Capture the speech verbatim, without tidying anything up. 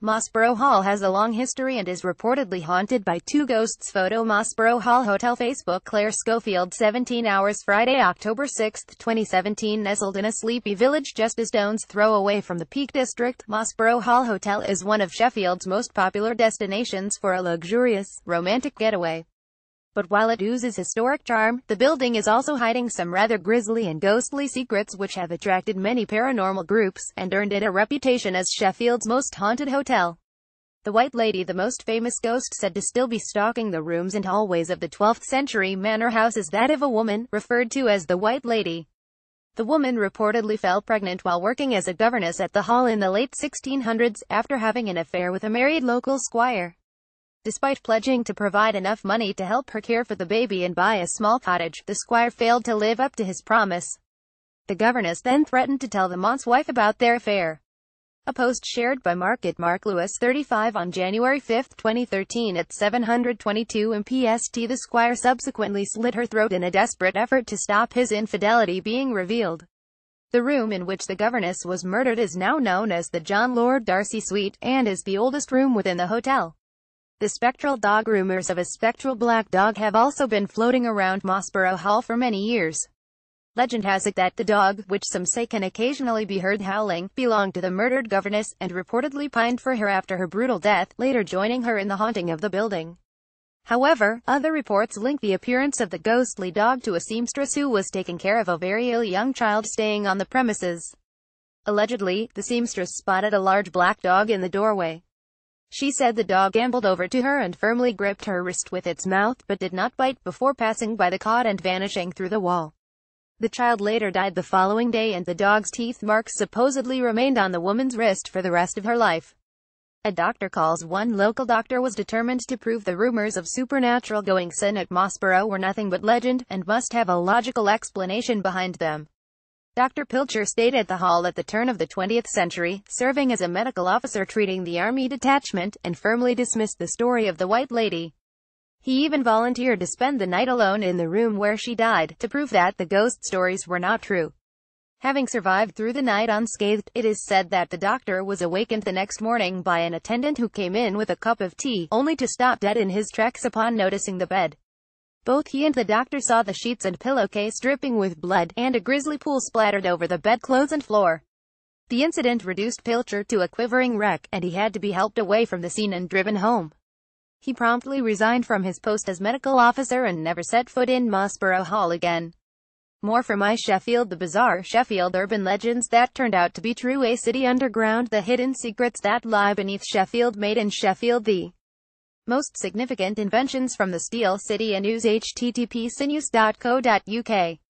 Mossborough Hall has a long history and is reportedly haunted by two ghosts. Photo Mossborough Hall Hotel Facebook Claire Schofield seventeen hours Friday, October sixth, twenty seventeen Nestled in a sleepy village just a stone's throw away from the Peak District, Mossborough Hall Hotel is one of Sheffield's most popular destinations for a luxurious, romantic getaway. But while it oozes historic charm, the building is also hiding some rather grisly and ghostly secrets which have attracted many paranormal groups, and earned it a reputation as Sheffield's most haunted hotel. The White Lady, the most famous ghost said to still be stalking the rooms and hallways of the twelfth century manor house, is that of a woman, referred to as the White Lady. The woman reportedly fell pregnant while working as a governess at the hall in the late sixteen hundreds, after having an affair with a married local squire. Despite pledging to provide enough money to help her care for the baby and buy a small cottage, the squire failed to live up to his promise. The governess then threatened to tell the Mont's wife about their affair. A post shared by Mark at Mark Lewis thirty-five on January fifth, twenty thirteen at seven twenty-two M P S T. The squire subsequently slit her throat in a desperate effort to stop his infidelity being revealed. The room in which the governess was murdered is now known as the John Lord Darcy Suite, and is the oldest room within the hotel. The spectral dog. Rumors of a spectral black dog have also been floating around Mossborough Hall for many years. Legend has it that the dog, which some say can occasionally be heard howling, belonged to the murdered governess, and reportedly pined for her after her brutal death, later joining her in the haunting of the building. However, other reports link the appearance of the ghostly dog to a seamstress who was taking care of a very ill young child staying on the premises. Allegedly, the seamstress spotted a large black dog in the doorway. She said the dog ambled over to her and firmly gripped her wrist with its mouth, but did not bite, before passing by the cot and vanishing through the wall. The child later died the following day, and the dog's teeth marks supposedly remained on the woman's wrist for the rest of her life. A doctor calls one local doctor was determined to prove the rumors of supernatural goings-on at Mossborough were nothing but legend, and must have a logical explanation behind them. Doctor Pilcher stayed at the hall at the turn of the twentieth century, serving as a medical officer treating the army detachment, and firmly dismissed the story of the White Lady. He even volunteered to spend the night alone in the room where she died, to prove that the ghost stories were not true. Having survived through the night unscathed, it is said that the doctor was awakened the next morning by an attendant who came in with a cup of tea, only to stop dead in his tracks upon noticing the bed. Both he and the doctor saw the sheets and pillowcase dripping with blood, and a grisly pool splattered over the bedclothes and floor. The incident reduced Pilcher to a quivering wreck, and he had to be helped away from the scene and driven home. He promptly resigned from his post as medical officer and never set foot in Mossborough Hall again. More from iSheffield. The bizarre Sheffield urban legends that turned out to be true. A city underground. The hidden secrets that lie beneath Sheffield. Made in Sheffield. The most significant inventions from the Steel City. A news. H T T P sinews dot co dot U K